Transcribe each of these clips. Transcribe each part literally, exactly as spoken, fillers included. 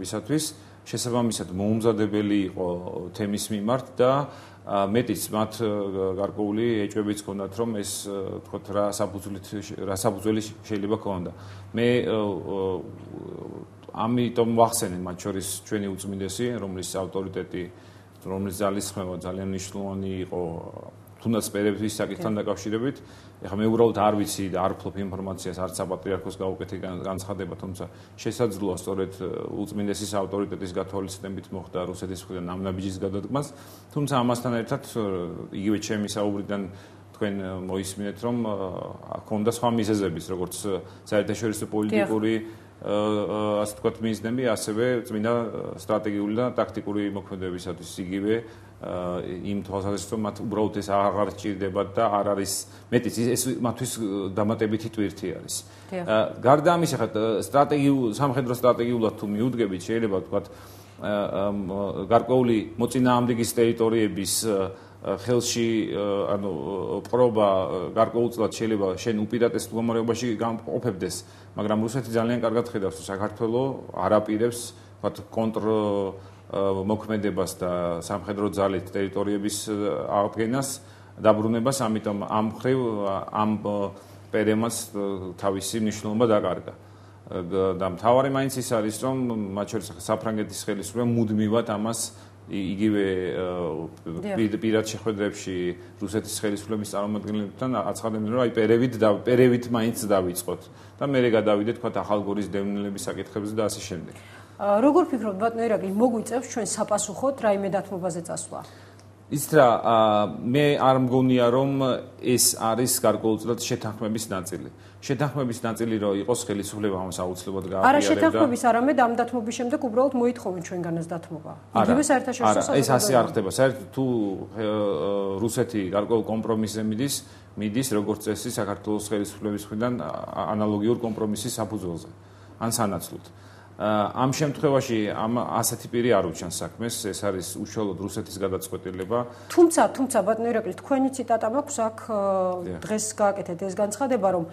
განმარტებისათვის, შესაბამისად მოუმზადებელი იყო თემის მიმართ და მეტიც მათ გარკვეული ეჭვებიც ჰქონდათ, რომ ეს თქოთ რა საფუძვლით რა საფუძველი შეიძლება ქონდა. მე ამიტომ ვახსენე მათ შორის ჩვენი უწმინდესი, რომლის ავტორიტეტი, რომლის ძალისხმევა ძალიან მნიშვნელოვანი იყო თუნდაც პერიოდის საკითხთან დაკავშირებით. ეხლა მე უბრალოდ არ ვიცი და არ ვფლობ ინფორმაციას არც საპატრიარქოს გაუკეთე განცხადება, თუმცა შესაძლოა სწორედ უწმინდესის ავტორიტეტის გათვალისწინებით მოხდა რუსეთის მხრიდან ამ ნაბიჯის გადადგმას. თუმცა ამასთან ერთად იგივე ჩემი საუბრიდან თქვენ მოისმინეთ, რომ ჰქონდა სხვა მიზეზებიც, როგორც საერთაშორისო პოლიტიკური ასე ვთქვათ მიზნები, ასევე წმინდა სტრატეგიული და ტაქტიკური მოქმედებისათვის იგივე იმ თვალსაზრისით, რომ მათ უბრალოდ ეს აღარ სჭირდებათ და არ არის მეტიც ეს მათთვის დამატებითი ტვირთი არის. გარდა ამისა, ხა სტრატეგიულ სამხედრო სტრატეგიულად თუ მიუდგებით, შეიძლება ვთქვათ გარკვეული მოწინააღმდეგის ტერიტორიების ხელში ანუ პრობა გარკვეულწილად შეიძლება შენ უპირატეს მდგომარეობაში გამყოფებდეს, მაგრამ რუსეთი ძალიან კარგად ხედავს, რომ საქართველოს არ აპირებს ვთქვათ კონტრ მოქმედებას და სამხედრო ძალით ტერიტორიების აღდგენას, დაბრუნებას, ამიტომ ამ ხრივ ამ პერემას თავისი მნიშვნელობა დაკარგა. და მთავარი მაინც ის არის, რომ მათ შორის საფრანგეთის ხელისუფლება მუდმივად ამას იგივე პირად შეხვედრებში რუსეთის ხელისუფლების წარმომადგენლებთან აცხადებდნენ, რომ აი პერევით და პერევით მაინც დავიწყოთ და მერე გადავიდეთ თქვათ ახალგორის დევნილების საკითხებზე და ასე შემდეგ. როგორ ფიქრობთ, ბატონო ერაკლი, მოგვიწევს ჩვენ საპასუხოდ რაიმე დათმობაზე წასვლა? იცით რა, მე არ მგონია, რომ ეს არის გარკვეულწილად შეთანხმების ნაწილი. შეთანხმების ნაწილი რო იყოს, ხელისუფლება ამას აუცილებლად გააყენებდა. არა, შეთანხმების არამედ ამ დათმობის შემდეგ უბრალოდ მოითხოვენ ჩვენგანაც დათმობა. იგივე საერთაშორისო არა, ეს ასე არ ხდება. საერთოდ თუ რუსეთი გარკვეულ კომპრომისზე მიდის, მიდის როგორც წესი საქართველოს ხელისუფლების მხრიდან ანალოგიურ კომპრომისის საფუძველზე, ან სანაცვლოდ. ამ შემთხვევაში ამ ასეთი პირი არ უჩანს საქმეს, ეს არის უშუალოდ რუსეთის გადაწყვეტილება. თუმცა, თუმცა ბატონო ერაკლი, თქვენი ციტატა მაქვს აქ დღეს გააკეთეთ ეს განცხადება, რომ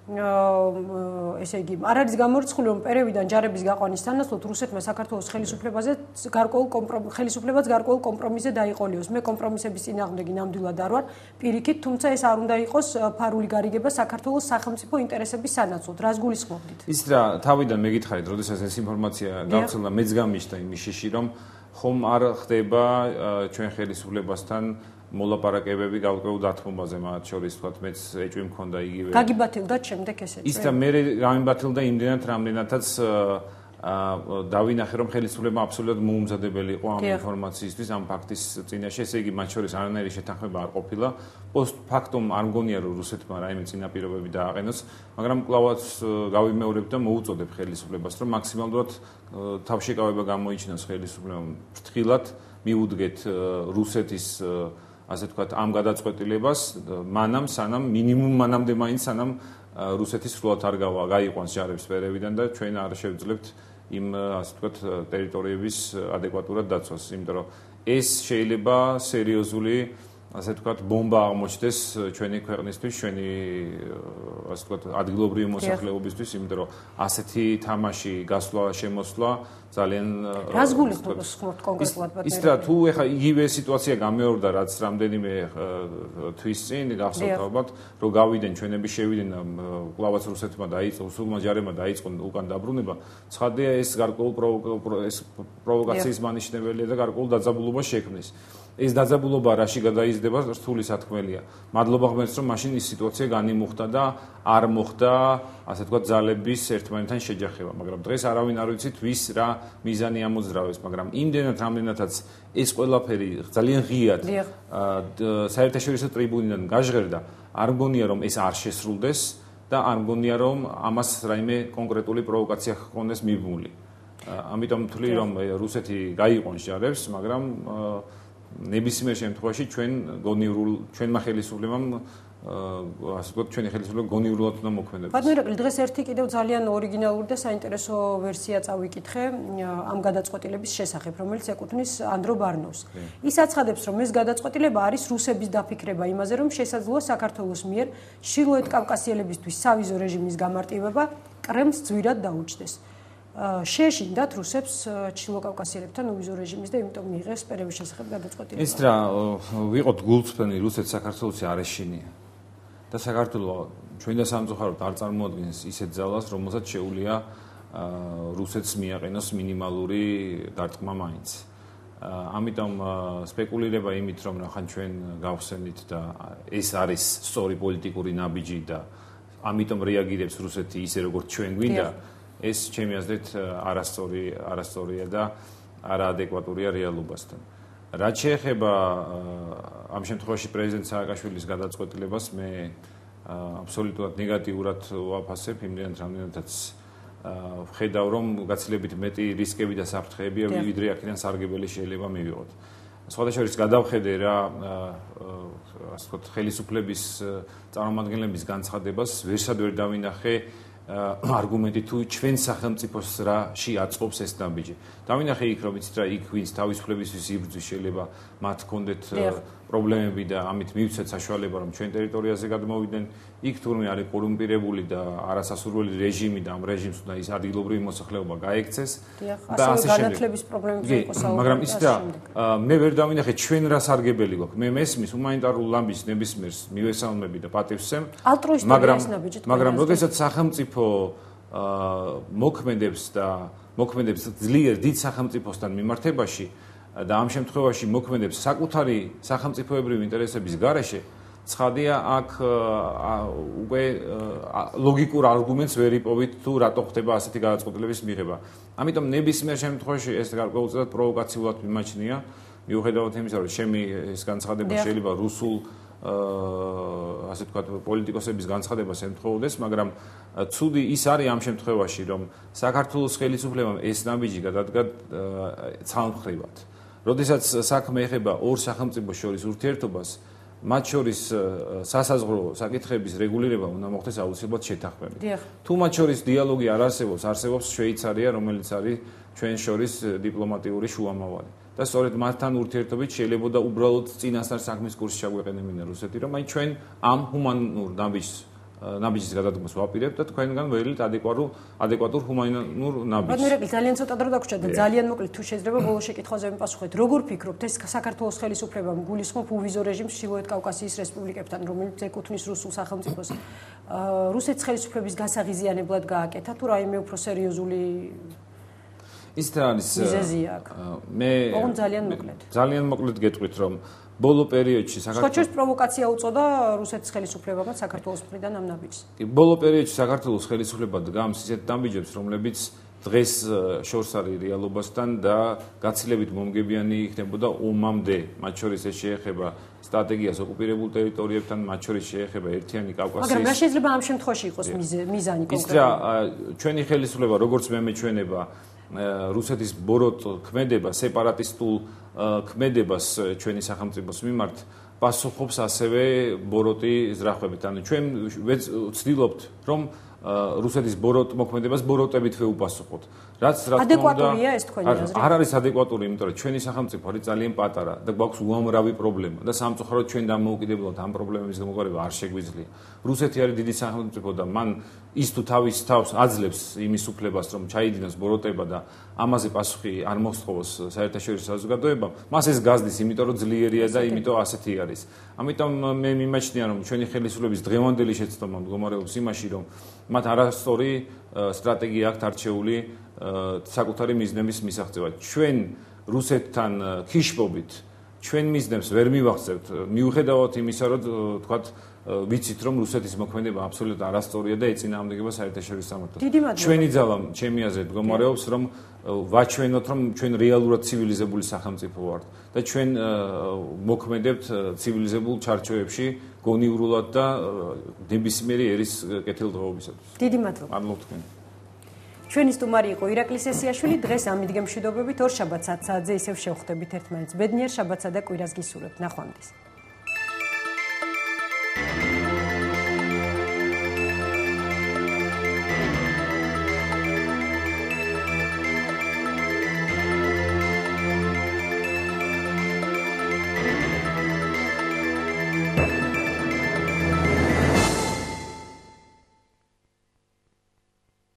ესე იგი, არ არის გამორიცხული, რომ პერევიდან ჯარების გაყვანის სანაცვლოდ რუსეთმა საქართველოს ხელისუფლებაზე გარკვეულ ხელისუფლებას გარკვეულ კომპრომისზე დაიყოლიოს. მე კომპრომისების წინააღმდეგი ნამდვილად არ ვარ, პირიქით, თუმცა ეს არ უნდა იყოს ფარული გარიგება საქართველოს სახელმწიფო ინტერესების სანაცვლოდ. რას გულისხმობთ? იცით რა, თავიდან მეკითხარით, როდესაც ეს ინფორმაცია გავრცელდა, მეც გამიშთა იმის შიში, რომ ხომ არ ხდება ჩვენ ხელისუფლებასთან მოლაპარაკებები გარკვეულ დათმობაზე, მათ შორის თქვათ მეც ეჭვი მქონდა იგივე. გაგიბათილდათ შემდეგ ეს ეჭვი? ის და მე გამიბათილდა იმდენად, რამდენადაც დავინახე, რომ ხელისუფლება აბსოლუტურად მოუმზადებელი იყო ამ ინფორმაციისთვის, ამ ფაქტის წინაშე, ესე იგი მათ შორის არანაირი შეთანხმება არ ყოფილა. პოსტ ფაქტუმ არ მგონია, რომ რუსეთმა რაიმე წინაპირობები დააყენოს, მაგრამ კვლავაც გავიმეორებ და მოუწოდებ ხელისუფლებას, რომ მაქსიმალურად თავშეკავება გამოიჩინოს ხელისუფლებამ ფრთხილად მიუდგეთ რუსეთის ასე ვთქვათ, ამ გადაწყვეტილებას მანამ სანამ მინიმუმ მანამდე მაინც სანამ რუსეთის სრულად არ გაიყვანს ჯარებს პერევიდან და ჩვენ არ შევძლებთ იმ ასე ვთქვათ ტერიტორიების ადეკვატურად დაცვას, იმიტომ რომ ეს შეიძლება სერიოზული ასე ვთქვათ ბომბა აღმოჩნდეს ჩვენი ქვეყნისთვის, ჩვენი ასე ვთქვათ ადგილობრივი მოსახლეობისთვის, იმიტომ რომ ასეთი თამაში გასვლა, შემოსვლა ძალიან რას გულისხმობთ კონკრეტულად ბატონო? ის რა თუ ეხა იგივე სიტუაცია გამეორდა, რაც რამდენიმე თვის წინ გახსოვთ ალბათ, რომ გავიდნენ ჩვენები შევიდნენ კვლავაც რუსეთმა დაიწყო, სულმა ჯარებმა დაიწყო უკან დაბრუნება, ცხადია ეს გარკვეულ ეს პროვოკაციის მანიშნებელია და გარკვეულ დაძაბულობას შექმნის. ეს დაძაბულობა რაში გადაიზრდება, რთული სათქმელია. მადლობა ღმერთს, რომ მაშინ ის სიტუაცია განიმუხტა და არ მოხდა, ასე ვთქვათ, ძალების ერთმანეთთან შეჯახება, მაგრამ დღეს არავინ არ ვიცით, ვის რა მიზანი ამოძრავეს, მაგრამ იმდენად რამდენადაც ეს ყველაფერი ძალიან ღიად საერთაშორისო ტრიბუნიდან გაჟღერდა, არ მგონია, რომ ეს არ შესრულდეს და არ მგონია, რომ ამას რაიმე კონკრეტული პროვოკაცია ჰქონდეს მიბმული. ამიტომ ვთვლი, რომ რუსეთი გაიყვანს ჯარებს, მაგრამ ნებისმიერ შემთხვევაში ჩვენ გონივრულ ჩვენმა ხელისუფლებამ ასე ვთქვათ, ჩვენი ხელისუფლება გონივრულად უნდა მოქმედებს. ბატონო ერაკლი, დღეს ერთი კიდევ ძალიან ორიგინალური და საინტერესო ვერსია წავიკითხე ამ გადაწყვეტილების შესახებ, რომელიც ეკუთვნის ანდრო ბარნოვს. ის აცხადებს, რომ ეს გადაწყვეტილება არის რუსების დაფიქრება იმაზე, რომ შესაძლოა საქართველოს მიერ ჩრდილოეთ კავკასიელებისთვის სავიზო რეჟიმის გამარტივება კრემლს ძვირად დაუჯდეს. შეეშინდათ რუსებს ჩრდილოკავკასიელებთან უვიზო რეჟიმის და იმიტომ მიიღეს პერების შესახებ გადაწყვეტილება. ის რა ვიყოთ გულწრფელი რუსეთ საქართველოს არ ეშინია. და საქართველო ჩვენდა სამწუხაროდ არ წარმოადგენს ისეთ ძალას, რომელსაც შეუძლია რუსეთს მიაყენოს მინიმალური დარტყმა მაინც. ამიტომ სპეკულირება იმით, რომ ნახან ჩვენ გავხსენით და ეს არის სწორი პოლიტიკური ნაბიჯი და ამიტომ რეაგირებს რუსეთი ისე როგორც ჩვენ გვინდა, ეს ჩემი აზრით არასწორი არასწორია და არაადეკვატურია რეალობასთან. რაც შეეხება ამ შემთხვევაში პრეზიდენტ სააკაშვილის გადაწყვეტილებას, მე აბსოლუტურად ნეგატიურად ვაფასებ იმდენად, რამდენადაც ვხედავ, რომ გაცილებით მეტი რისკები და საფრთხეებია, ვიდრე აქედან სარგებელი შეიძლება მივიღოთ. სხვადასხვა შორის გადავხედე რა, ასე ვთქვათ, ხელისუფლების წარმომადგენლების განცხადებას, ვერსად ვერ დავინახე არგუმენტი თუ ჩვენ სახელმწიფოს რაში აწყობს ეს ნაბიჯი. დავინახე იქ, რომ იცით რა, იქ ვინც თავისუფლებისთვის იბრძვის, შეიძლება მათ ჰქონდეთ პრობლემები და ამით მივცეთ საშუალება, რომ ჩვენ ტერიტორიაზე გადმოვიდნენ. იქ თურმე არის კორუმპირებული და არასასურველი რეჟიმი და ამ რეჟიმს უნდა ის ადგილობრივი მოსახლეობა გაექცეს და ასე განათლების პრობლემებზე იყო საუბარი. მაგრამ იცით რა, მე ვერ დავინახე ჩვენ რა სარგებელი გვაქვს. მე მესმის ჰუმანიტარულ ლამბის ნებისმიერს მივესალმები და პატივსცემ, მაგრამ მაგრამ როდესაც სახელმწიფო მოქმედებს და მოქმედებს ძლიერ დიდ სახელმწიფოსთან მიმართებაში და ამ შემთხვევაში მოქმედებს საკუთარი სახელმწიფოებრივი ინტერესების გარეშე, ცხადია აქ უკვე ლოგიკურ არგუმენტს ვერ იპოვით თუ რატო ხდება ასეთი გადაწყვეტილების მიღება. ამიტომ ნებისმიერ შემთხვევაში ეს გარკვეულწილად პროვოკაციულად მიმაჩნია, მიუხედავად იმისა, რომ ჩემი ეს განცხადება შეიძლება რუსულ ასე ვთქვათ პოლიტიკოსების განცხადებას ემთხოვდეს, მაგრამ ცუდი ის არის ამ შემთხვევაში, რომ საქართველოს ხელისუფლებამ ეს ნაბიჯი გადადგა ცალმხრივად. როდესაც საქმე ეხება ორ სახელმწიფოს შორის ურთიერთობას, მათ შორის სასაზღვრო საკითხების რეგულირება უნდა მოხდეს აუცილებლად შეთანხმებით. თუ მათ შორის დიალოგი არ არსებობს, არსებობს შვეიცარია, რომელიც არის ჩვენ შორის დიპლომატიური შუამავალი. და სწორედ მათთან ურთიერთობით შეიძლება და უბრალოდ წინასწარ საქმის კურსს ჩაგვეყენებინა რუსეთი, რომ აი ჩვენ ამ ჰუმანურ ნაბიჯს ნაბიჯის გადადგმას ვაპირებთ და თქვენგან ველით ადეკვატურ ადეკვატურ ჰუმანურ ნაბიჯს. ბატონო, ძალიან ცოტა დრო დაგვრჩა და ძალიან მოკლედ თუ შეიძლება ბოლო შეკითხვაზე მიპასუხეთ. როგორ ფიქრობთ, ეს საქართველოს ხელისუფლებამ გულისხმობ უვიზო რეჟიმს ჩრდილოეთ კავკასიის რესპუბლიკებთან, რომელიც ეკუთვნის რუსულ სახელმწიფოს, რუსეთის ხელისუფლების გასაღიზიანებლად გააკეთა თუ რაიმე უფრო სერიოზული ის რა არის მე ძალიან მოკლედ ძალიან მოკლედ გეტყვით, რომ ბოლო პერიოდში საქართველოს პროვოკაცია უწოდა რუსეთის ხელისუფლებამ საქართველოს მხრიდან ამ ნაბიჯს. კი, ბოლო პერიოდში საქართველოს ხელისუფლება დგამს ისეთ ნაბიჯებს, რომლებიც დღეს შორს არის რეალობასთან და გაცილებით მომგებიანი იქნებოდა ომამდე, მათ შორის ეს შეეხება სტრატეგიას ოკუპირებულ ტერიტორიებთან, მათ შორის შეეხება ერთიანი კავკასიის. მაგრამ რა შეიძლება ამ შემთხვევაში იყოს მიზანი კონკრეტულად? ის რა, ჩვენი ხელისუფლება, როგორც მე მეჩვენება, რუსეთის ბოროტ ქმედება, სეპარატისტულ ქმედებას ჩვენი სახელმწიფოს მიმართ პასუხობს ასევე ბოროტი ზრახვებით. ანუ ჩვენ ვცდილობთ, რომ რუსეთის ბოროტ მოქმედებას ბოროტებით ვეუპასუხოთ. რაც რა თქმა უნდა ადეკვატურია ეს თქვენი აზრი? არ არის ადეკვატური, იმიტომ რომ ჩვენი სახელმწიფო არის ძალიან პატარა და გვაქვს უამრავი პრობლემა და სამწუხაროდ ჩვენ დამოუკიდებლად ამ პრობლემების გამოყენება არ შეგვიძლია. რუსეთი არის დიდი სახელმწიფო და მან ის თუ თავის თავს აძლევს იმის უფლებას, რომ ჩაიდინოს ბოროტება და ამაზე პასუხი არ მოსთხოვოს საერთაშორისო საზოგადოებამ, მას ეს გაზდის, იმიტომ რომ ძლიერია და იმიტომ ასეთი არის. ამიტომ მე მიმაჩნია, რომ ჩვენი ხელისუფლების დღევანდელი შეცდომა მდგომარეობს იმაში, რომ მათ არასწორი სტრატეგია აქვთ არჩეული საკუთარი მიზნების მისაღწევად. ჩვენ რუსეთთან ქიშბობით ჩვენ მიზნებს ვერ მივახცევთ, მიუხედავად იმისა, რომ თქვათ ვიცით, რომ რუსეთის მოქმედება აბსოლუტურად არასწორია და ეწინააღმდეგება საერთაშორისო სამართალს. ჩვენი ძალა, ჩემი აზრით, მდგომარეობს, რომ ვაჩვენოთ, რომ ჩვენ რეალურად ცივილიზებული სახელმწიფო ვართ და ჩვენ მოქმედებთ ცივილიზებულ ჩარჩოებში გონივრულად და ნებისმიერი ერის კეთილდღეობისათვის. დიდი მადლობა. მადლობ თქვენ. ჩვენი სტუმარი იყო ირაკლი სესიაშვილი. დღეს ამიდგემშვიდობებით ორ შაბათს ათ საათზე ისევ შევხვდებით ერთმანეთს. ბედნიერ შაბათსა და კვირას გისურვებთ. ნახვამდის.